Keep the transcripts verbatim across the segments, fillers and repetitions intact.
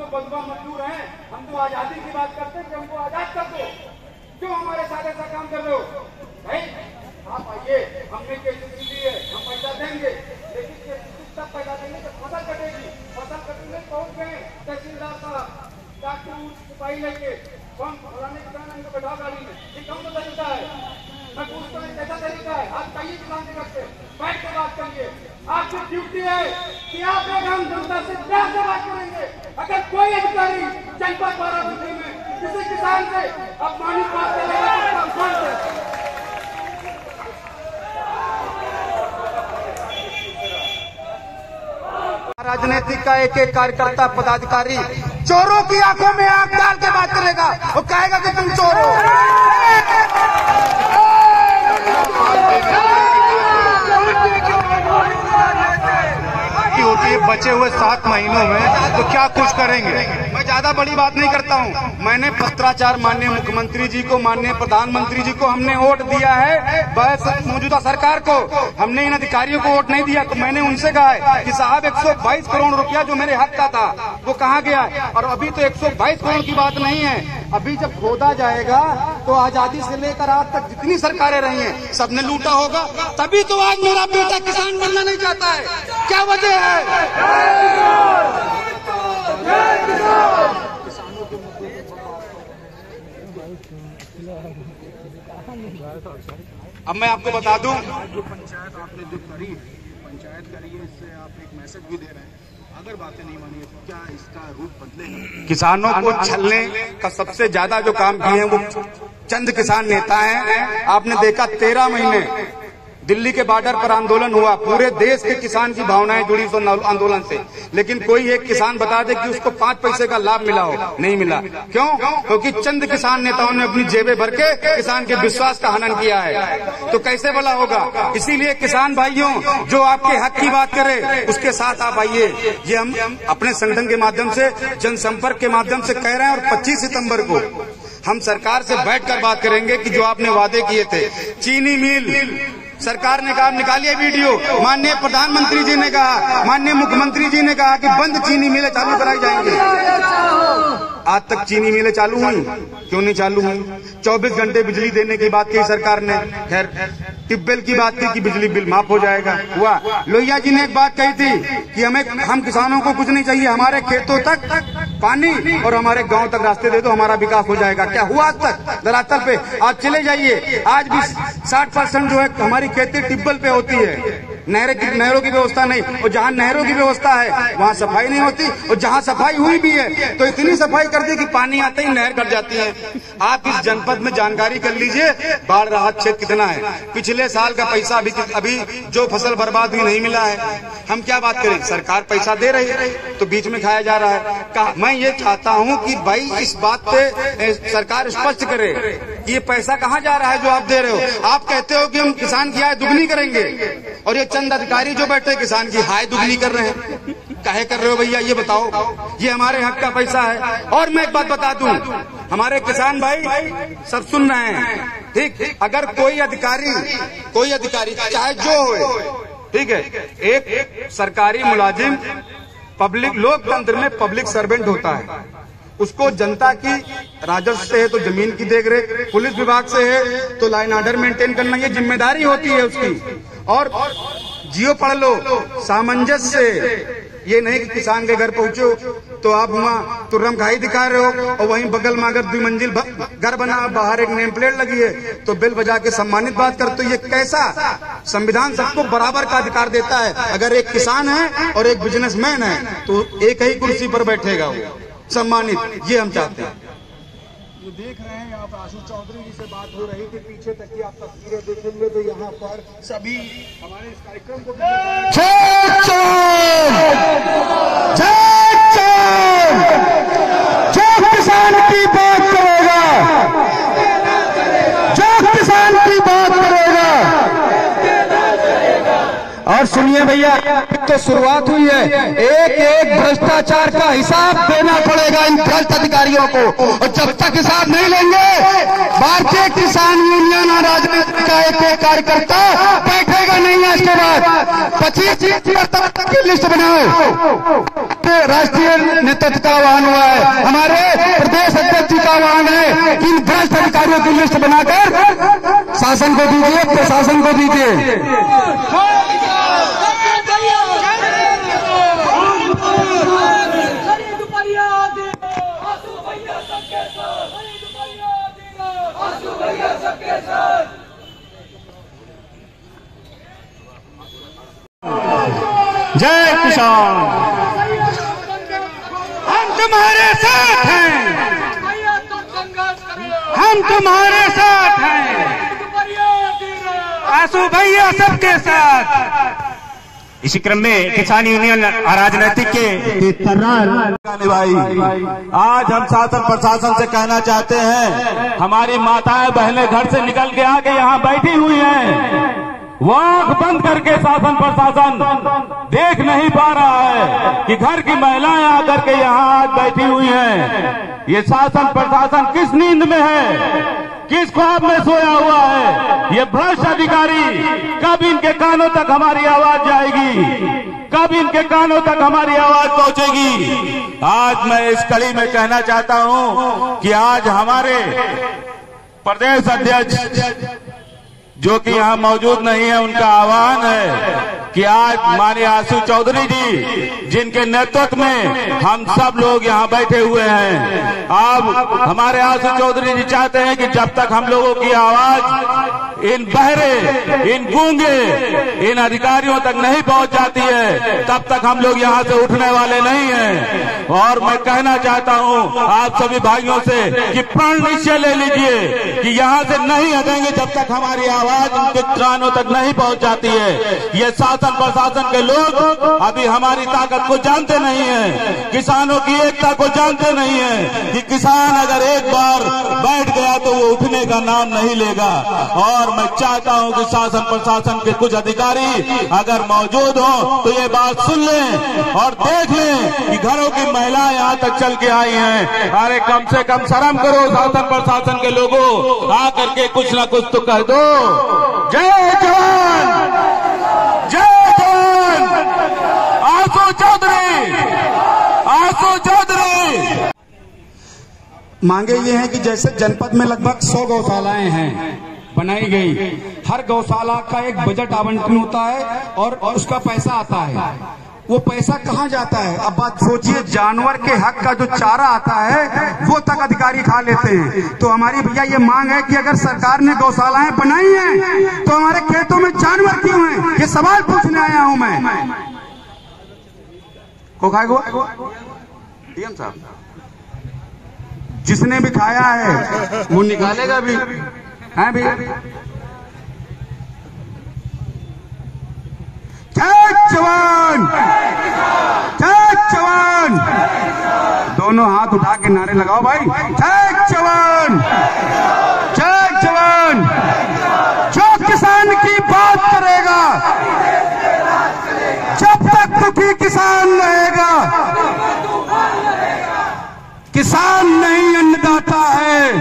बदवा मजदूर हैं, हम तो आजादी की बात करते हैं कि हमको आजाद कर दो, क्यों हमारे साथ ऐसा काम कर रहे हो? भाई आप आइए, हमने केसीसी ली है, हम पैसा देंगे, लेकिन केसीसी तब पैसा देंगे जब फसल कटेगी। फसल कटने पहुंच गए तहसीलदार साहब, डॉक्टर सिपाही लेके कौन फलाने किसान हमको बैठा गाड़ी में, ये कौन सा तरीका है? मैं पूछता हूँ कैसा तरीका है? आप कहिए किसान दिवस पे बैठ के बात करिए। आपकी ड्यूटी है कि आप एक आम जनता से प्यार से बात करेंगे। अगर कोई अधिकारी जनपद बाराबंकी में किसी किसान से अपमानित बात करेगा तो अपमान से राजनीतिक का एक एक कार्यकर्ता पदाधिकारी चोरों की आंखों में आंख डाल के बात करेगा और कहेगा कि तुम चोर हो। होती है बचे हुए सात महीनों में तो क्या कुछ करेंगे। मैं ज्यादा बड़ी बात नहीं करता हूँ। मैंने भ्रष्टाचार माननीय मुख्यमंत्री जी को, माननीय प्रधानमंत्री जी को हमने वोट दिया है, मौजूदा सरकार को हमने इन अधिकारियों को वोट नहीं दिया। तो मैंने उनसे कहा है कि साहब एक सौ बाईस करोड़ रुपया जो मेरे हक का था वो कहाँ गया? और अभी तो एक सौ बाईस करोड़ की बात नहीं है, अभी जब खोदा जाएगा तो आजादी से लेकर आज तक जितनी सरकारें रही हैं सबने लूटा होगा। तभी तो आज मेरा बेटा किसान बनना नहीं चाहता है। क्या वजह है? अब मैं आपको बता दूं, जो पंचायत आपने जो करी, पंचायत करी है, इससे आप एक मैसेज भी दे रहे हैं। अगर बातें नहीं मानिए तो क्या इसका रूप बदलेगा? किसानों को छलने का सबसे ज्यादा जो काम किए हैं वो चंद किसान नेता हैं। आपने देखा तेरह महीने दिल्ली के बॉर्डर पर आंदोलन हुआ, पूरे देश के किसान की भावनाएं जुड़ी उस आंदोलन से, लेकिन कोई एक किसान बता दे कि उसको पांच पैसे का लाभ मिला हो? नहीं मिला। क्यों? क्योंकि चंद किसान नेताओं ने अपनी जेबें भर के किसान के विश्वास का हनन किया है। तो कैसे भला होगा? इसीलिए किसान भाइयों, जो आपके हक की बात करे उसके साथ आप आइए। ये हम अपने संगठन के माध्यम से, जनसंपर्क के माध्यम से कह रहे हैं। और पच्चीस सितम्बर को हम सरकार से बैठकर बात करेंगे कि जो आपने वादे किए थे, चीनी मिल सरकार ने कहा निकालिए वीडियो, माननीय प्रधानमंत्री जी ने कहा, माननीय मुख्यमंत्री जी ने कहा कि बंद चीनी मिलें चालू कराई जाएंगी। आज तक चीनी मिलें चालू हुई? क्यों नहीं चालू हुई? चौबीस घंटे बिजली देने की बात की सरकार ने, खैर टिब्बेल की बात की कि बिजली बिल माफ हो जाएगा, हुआ। लोहिया जी ने एक बात कही थी कि हमें हम किसानों को कुछ नहीं चाहिए, हमारे खेतों तक पानी और हमारे गांव तक रास्ते दे दो, हमारा विकास हो जाएगा। क्या हुआ आज तक? धरातल पे आज चले जाइए, आज भी साठ परसेंट जो है हमारी खेती टिब्बल पे होती है। नहर की नहरों की व्यवस्था नहीं, और जहाँ नहरों की व्यवस्था है वहाँ सफाई नहीं होती, और जहाँ सफाई हुई भी है तो इतनी सफाई कर दी कि पानी आते ही नहर कट जाती है। आप इस जनपद में जानकारी कर लीजिए बाढ़ राहत क्षेत्र कितना है। पिछले साल का पैसा अभी अभी जो फसल बर्बाद हुई नहीं मिला है। हम क्या बात करें? सरकार पैसा दे रही है तो बीच में खाया जा रहा है। मैं ये चाहता हूँ कि भाई इस बात पे सरकार स्पष्ट करे कि ये पैसा कहाँ जा रहा है जो आप दे रहे हो। आप कहते हो कि हम किसान की आय दुगनी करेंगे, और ये चंद अधिकारी जो बैठे किसान की आय दुगनी कर रहे हैं। काहे कर रहे हो भैया? ये बताओ। ये हमारे हक का पैसा है। और मैं एक बात बता दूं, हमारे किसान भाई सब सुन रहे हैं, ठीक? अगर कोई अधिकारी कोई अधिकारी चाहे जो हो, ठीक है, एक सरकारी मुलाजिम पब्लिक लोकतंत्र में पब्लिक सर्वेंट होता है, उसको जनता की राजस्व से है तो जमीन की देखरेख, पुलिस विभाग से है तो लाइन ऑर्डर मेंटेन करना, ये जिम्मेदारी होती है उसकी। और जियो पढ़ लो सामंजस्य से, ये नहीं कि किसान के घर पहुंचो तो आप वहाँ तुर्रम खाई दिखा रहे हो और वहीं बगल में अगर दो मंजिल घर बना, बाहर एक नेम प्लेट लगी है तो बिल बजा के सम्मानित बात करते हो। ये कैसा? संविधान सबको बराबर का अधिकार देता है। अगर एक किसान है और एक बिजनेसमैन है तो एक ही कुर्सी पर बैठेगा वो सम्मानित। ये हम चाहते हैं। ये देख रहे हैं यहाँ पर आशु चौधरी जी से बात हो रही थी, पीछे तक की आप तस्वीरें देखेंगे तो यहाँ पर सभी हमारे इस कार्यक्रम को जो किसान की बात करेगा, जो किसान की बात करेगा और सुनिए भैया, तो शुरुआत हुई है, एक एक भ्रष्टाचार का हिसाब देना पड़ेगा इन भ्रष्ट अधिकारियों को, और जब तक हिसाब नहीं लेंगे भारतीय किसान यूनियन और राजनीति का एक एक कार्यकर्ता बैठेगा नहीं है। इसके बाद पच्चीस की लिस्ट बनाओ, राष्ट्रीय नेतृत्व का आह्वान हुआ है, हमारे प्रदेश अध्यक्ष का आह्वान है कि इन भ्रष्ट अधिकारियों की लिस्ट बनाकर शासन को दीजिए, प्रशासन को दीजिए। जय किसान, हम तुम्हारे साथ हैं, हम तुम्हारे साथ हैं, आंसू भैया सबके साथ। इसी क्रम में किसान यूनियन राजनीतिक के भाई, आज हम शासन प्रशासन से कहना चाहते हैं, हमारी माताएं बहनें घर से निकल के आके यहाँ बैठी हुई हैं, वो आंख बंद करके शासन प्रशासन देख नहीं पा रहा है कि घर की महिलाएं आकर के यहाँ आज बैठी हुई हैं। ये शासन प्रशासन किस नींद में है, किस ख्वाब में सोया हुआ है? ये भ्रष्ट अधिकारी कब इनके कानों तक हमारी आवाज जाएगी, कब इनके कानों तक हमारी आवाज पहुंचेगी? आज मैं इस कड़ी में कहना चाहता हूं कि आज हमारे प्रदेश अध्यक्ष जो कि यहाँ मौजूद नहीं है, उनका आह्वान है कि आज माननीय आशु चौधरी जी जिनके नेतृत्व में हम सब लोग यहाँ बैठे हुए हैं, अब हमारे आशु चौधरी जी चाहते हैं कि जब तक हम लोगों की आवाज इन बहरे, इन गूंगे, इन अधिकारियों तक नहीं पहुंच जाती है, तब तक हम लोग यहाँ से उठने वाले नहीं हैं। और मैं कहना चाहता हूँ आप सभी भाइयों से कि प्रण निश्चय ले लीजिए कि यहाँ से नहीं हटेंगे जब तक हमारी आवाज उनके कानों तक नहीं पहुंच जाती है। ये शासन प्रशासन के लोग अभी हमारी ताकत को जानते नहीं हैं, किसानों की एकता को जानते नहीं हैं कि किसान अगर एक बार बैठ गया तो वो उठने का नाम नहीं लेगा। और मैं चाहता हूं कि शासन प्रशासन के कुछ अधिकारी अगर मौजूद हो तो ये बात सुन लें और देख लें कि घरों की महिलाएं यहां तक चल के आई हैं। अरे कम से कम शर्म करो शासन प्रशासन के लोगों, आकर के कुछ ना कुछ तो कह दो। जय जवान, जय जवान, आशु चौधरी, आशु चौधरी। मांगे ये हैं कि जैसे जनपद में लगभग सौ गौशालाएं हैं बनाई गई, हर गौशाला का एक बजट आवंटन होता है और उसका पैसा आता है, वो पैसा कहाँ जाता है? अब बात सोचिए, जानवर के हक का जो चारा आता है वो तक अधिकारी खा लेते हैं। तो हमारी भैया ये मांग है कि अगर सरकार ने गौशालाएं बनाई हैं तो हमारे खेतों में जानवर क्यों हैं? ये सवाल पूछने आया हूं मैं। को खाएगो डीएम साहब, जिसने भी खाया है वो निकालेगा भी है भैया। जय जवान, जय जवान, दोनों हाथ उठा के नारे लगाओ भाई। जय जवान, जय जवान। जो किसान की बात करेगा, जब तक दुखी किसान रहेगा, किसान नहीं अन्नदाता है,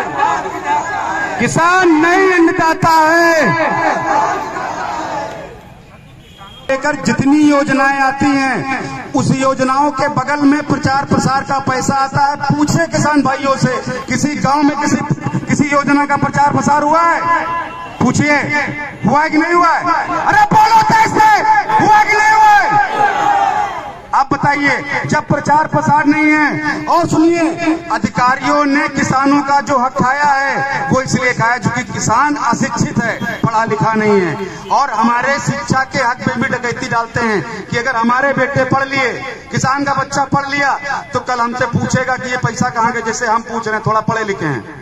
किसान नहीं अन्नदाता है। लेकर जितनी योजनाएं आती हैं उस योजनाओं के बगल में प्रचार प्रसार का पैसा आता है। पूछे किसान भाइयों से, किसी गांव में किसी किसी योजना का प्रचार प्रसार हुआ है? पूछिए, हुआ है कि नहीं हुआ है? अरे बोलो तेज से, हुआ कि नहीं हुआ है? आप बताइए, जब प्रचार प्रसार नहीं है। और सुनिए, अधिकारियों ने किसानों का जो हक खाया है वो इसलिए खाया क्योंकि किसान अशिक्षित है, पढ़ा लिखा नहीं है। और हमारे शिक्षा के हक में भी डकैती डालते हैं कि अगर हमारे बेटे पढ़ लिए, किसान का बच्चा पढ़ लिया तो कल हमसे पूछेगा कि ये पैसा कहाँ गया, जैसे हम पूछ रहे हैं, थोड़ा पढ़े लिखे हैं।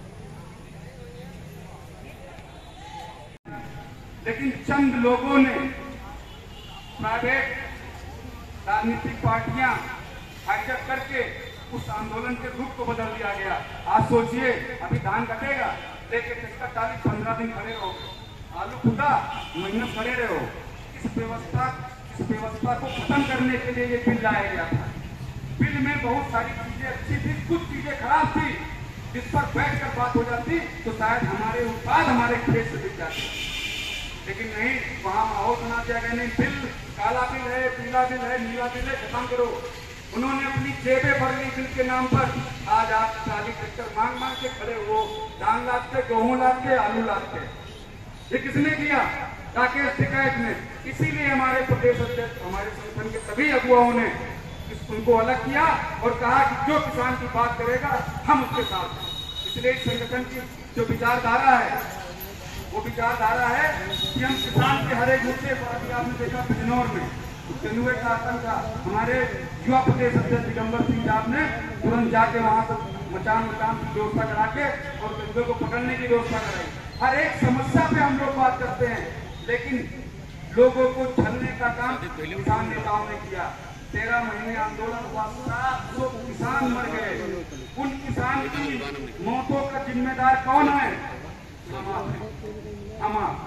लेकिन चंद लोगों ने, प्राइवेट राजनीतिक पार्टियां हाईजैक करके उस आंदोलन के रूप को बदल दिया गया। आज सोचिए, अभी धान कटेगा, लेके ट्रैक्टर चालीस पंद्रह दिन खड़े रहो, आलू खुदा मेहनत खड़े रहो, इस व्यवस्था इस व्यवस्था को खत्म करने के लिए ये बिल लाया गया था। बिल में बहुत सारी चीजें अच्छी थी, कुछ चीजें खराब थी, जिस पर बैठ कर बात हो जाती तो शायद हमारे उत्पाद हमारे खेत से बिक जाते, लेकिन नहीं, वहां माहौल बना दिया गया। नहीं, बिल काला बिल है, पीला बिल है, नीला बिल है, खत्म करो। उन्होंने अपनी जेबें भर ली बिल के नाम पर। आज आप ट्राली ट्रैक्टर मांग मांग के खड़े हो, धान लादते, गेहूं लादते, आलू लादते। ये किसने किया? राकेश टिकैत ने। इसीलिए हमारे प्रदेश अध्यक्ष, हमारे संगठन के सभी अगुवाओं ने उनको अलग किया और कहा कि जो किसान की बात करेगा हम उसके साथ हैं। इसलिए इस संगठन की जो विचारधारा है वो विचारधारा है कि हम किसान के हर एक मुद्दे पर, आपने देखा बिजनौर में तेंदुए का आतंक था, हमारे युवा प्रदेश अध्यक्ष दिगंबर सिंह साहब ने तुरंत जाके वहां पर मचान मचान की व्यवस्था करा के और तेंदुए को पकड़ने की व्यवस्था कराई। हर एक समस्या पे हम लोग बात करते हैं, लेकिन लोगों को छलने का काम किसान नेताओं ने किया। तेरह महीने आंदोलन हुआ, सात सौ किसान मर गए। उन किसान की मौतों का जिम्मेदार कौन है? हम आप।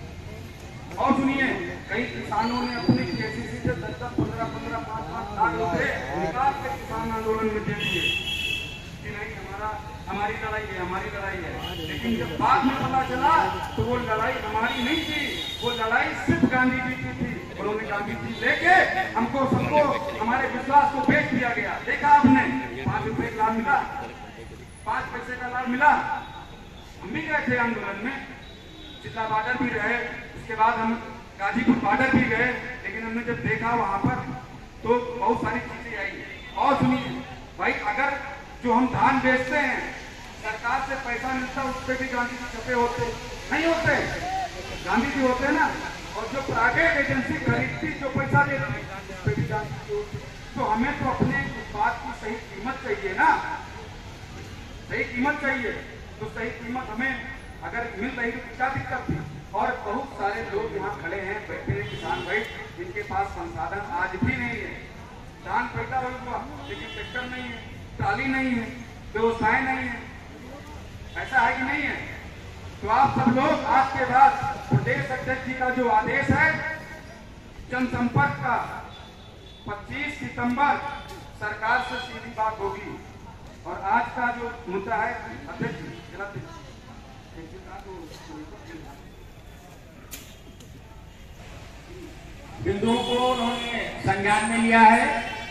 और सुनिए, कई किसानों ने अपने केसीसी से दस दस पंद्रह पंद्रह पाँच पाँच लाख रुपए निकाल के किसान आंदोलन में दे दिए कि नहीं, हमारा हमारी लड़ाई है, हमारी लड़ाई है। लेकिन जब बाद में पता चला तो वो लड़ाई हमारी नहीं थी, वो लड़ाई सिर्फ गांधी जी की थी। उन्होंने गांधी जी लेके हमको सबको हमारे विश्वास को बेच दिया गया। देखा आपने, पांच रुपए का लाभ मिला, पांच पैसे का लाभ मिला। हम भी गए थे आंदोलन में, चिल्ला बॉर्डर भी रहे, उसके बाद हम गाजीपुर बॉर्डर भी गए, लेकिन हमने जब देखा वहां पर तो बहुत सारी चीजें आई। और सुनिए भाई, अगर जो हम धान बेचते हैं, सरकार से पैसा मिलता, उस पर भी गांधी जी छपे होते नहीं होते? गांधी जी होते ना। और जो प्राइवेट एजेंसी खरीदती, जो पैसा देती, उस पर भी गांधी जी होते। तो हमें तो अपने उत्पाद की सही कीमत चाहिए ना, सही कीमत चाहिए। तो सही कीमत हमें अगर मिल रही तो क्या दिक्कत थी? और बहुत सारे लोग यहाँ खड़े हैं, बैठे हैं किसान भाई, जिनके पास संसाधन आज भी नहीं है। धान पैदा हुआ, लेकिन ट्रैक्टर नहीं है, ट्राली नहीं है, व्यवसाय नहीं है। ऐसा है कि नहीं है? तो आप सब लोग आज के बाद प्रदेश अध्यक्ष जी का जो आदेश है जनसंपर्क का, पच्चीस सितंबर सरकार से सीधी बात होगी। और आज का जो मुद्दा है अध्यक्ष बिंदुओं को उन्होंने संज्ञान में लिया है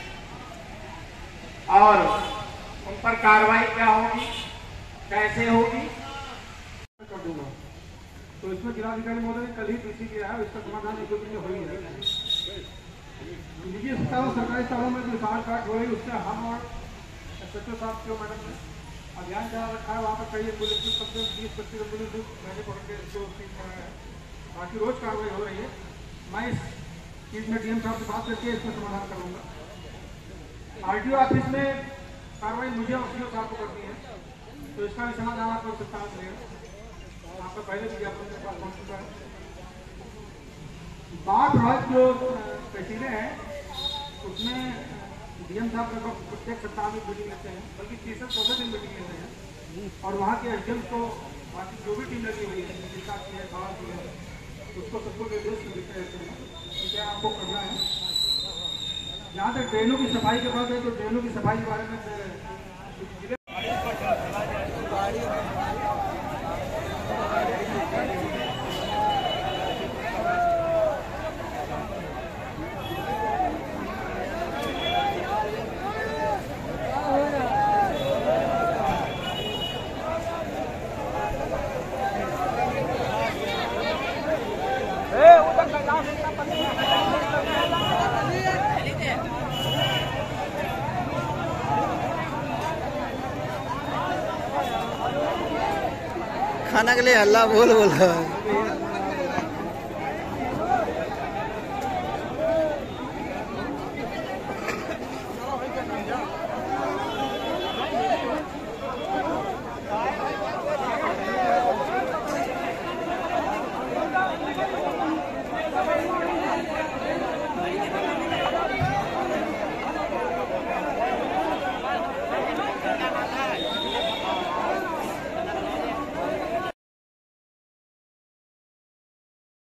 और उन पर कार्रवाई क्या होगी, कैसे होगी, कर दूंगा। तो इसमें जिलाधिकारी महोदय ने कल ही पीसी किया है, इसका समाधान एक दो दिन में हो ही जाएगा। निजी अस्पतालों, सरकारी अस्पतालों में जो साठ काट हो रही, उससे हम और सचिव साहब जो मैडम ने अभियान चला रखा है, वहाँ पर कई एम्बुलेंस बीस पच्चीस एम्बुलेंस मैंने पकड़ के जो बाकी रोज कार्रवाई हो रही है। मैं इस चीज में डीएम साहब से बात करके इसमें समाधान करूंगा। आरटीओ ऑफिस में कार्रवाई मुझे और सीओ साहब को करनी है, तो इसका भी समाधान आपको सत्ता मिलेगा। आपका पहले भी ज्ञापन के पास पहुंच चुका है। बाढ़ प्रभावित जो तहसीलें हैं उसमें डीएम साहब लगभग प्रत्येक सप्ताह में मीटिंग लेते हैं, बल्कि तीसरे चौथे दिन मीटिंग लेते हैं। और वहाँ के एसडीएम को, बाकी जो भी टीम लगी हुई है, जिसका की है, बाढ़ की है, उसको सबको निर्देश देते रहते हैं कि क्या आपको करना है। जहाँ तक ट्रेनों की सफाई के बात है, तो ट्रेनों की सफाई के बारे में खाना के लिए हल्ला बोल बोल